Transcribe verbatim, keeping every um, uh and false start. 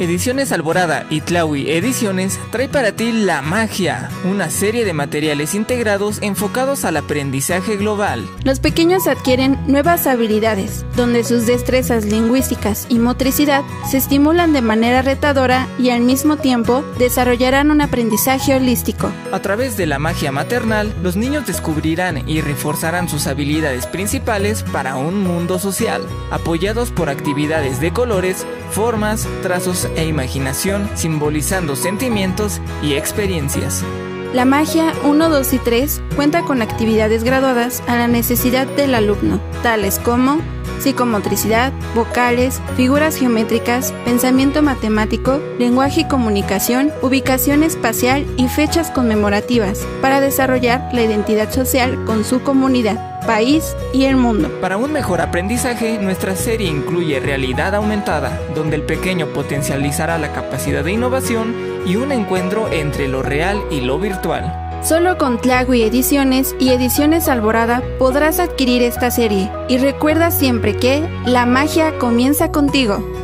Ediciones Alborada y Tlaui Ediciones trae para ti La Magia, una serie de materiales integrados enfocados al aprendizaje global. Los pequeños adquieren nuevas habilidades, donde sus destrezas lingüísticas y motricidad se estimulan de manera retadora y al mismo tiempo desarrollarán un aprendizaje holístico. A través de la magia maternal, los niños descubrirán y reforzarán sus habilidades principales para un mundo social, apoyados por actividades de colores, formas, trazos e imaginación, simbolizando sentimientos y experiencias. La magia uno, dos y tres cuenta con actividades graduadas a la necesidad del alumno, tales como psicomotricidad, vocales, figuras geométricas, pensamiento matemático, lenguaje y comunicación, ubicación espacial y fechas conmemorativas, para desarrollar la identidad social con su comunidad, país y el mundo. Para un mejor aprendizaje, nuestra serie incluye realidad aumentada, donde el pequeño potencializará la capacidad de innovación y un encuentro entre lo real y lo virtual. Solo con Tlaui Ediciones y Ediciones Alborada podrás adquirir esta serie. Y recuerda siempre que la magia comienza contigo.